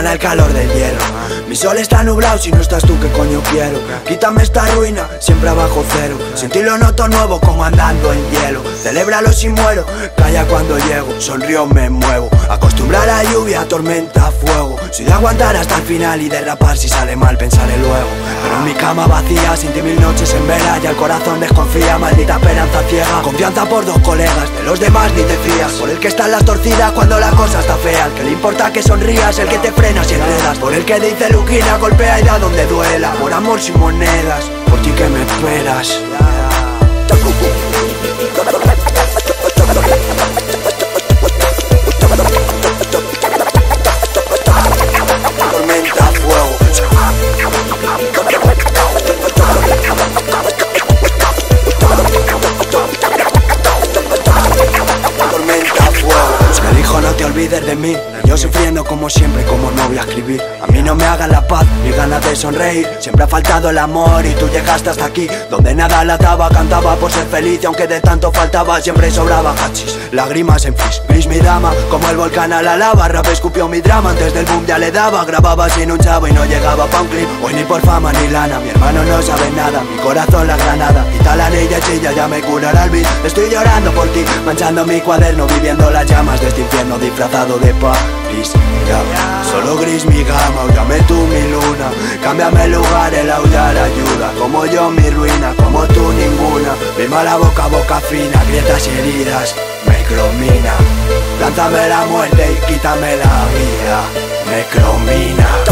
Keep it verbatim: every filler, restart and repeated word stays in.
da el calor del hielo. Mi sol está nublado, si no estás tú, ¿qué coño quiero? Quítame esta ruina, siempre abajo cero. Sin ti lo noto nuevo, como andando en hielo. Celébralo si muero, calla cuando llego. Sonrío, me muevo, acostumbrar a la lluvia, tormenta, fuego. Soy de aguantar hasta el final y derrapar, si sale mal pensaré luego. Pero en mi cama vacía, sin ti mil noches en vela. Y el corazón desconfía, maldita esperanza ciega. Confianza por dos colegas, de los demás ni te fías. Por el que están las torcidas cuando la cosa está fea. El que le importa que sonrías, el que te frenas y enredas. Por el que dice Luquina, golpea y da donde duela. Por amor sin monedas, por ti que me esperas. Tormenta, fuego. Tormenta, fuego. Me dijo no te olvides de mí. Yo sufriendo como siempre, como no voy a escribir. A mí no me hagan la paz, ni ganas de sonreír. Siempre ha faltado el amor y tú llegaste hasta aquí, donde nada lataba, cantaba por ser feliz. Y aunque de tanto faltaba, siempre sobraba hachís. Lágrimas en frizz, gris mi dama, como el volcán a la lava. Rap escupió mi drama, antes del boom ya le daba. Grababa sin un chavo y no llegaba pa' un clip. Hoy ni por fama ni lana, mi hermano no sabe nada. Mi corazón la granada, quita la anilla chilla, ya me curará el beat. Estoy llorando por ti, manchando mi cuaderno, viviendo las llamas de este infierno disfrazado de paz. Gris, ya, solo gris mi gama, aullame tú mi luna. Cámbiame el lugar, el aullar ayuda. Como yo mi ruina, como tú ninguna. Mi mala boca, boca fina, grietas y heridas, necromina. Lánzame la muerte y quítame la vida, necromina.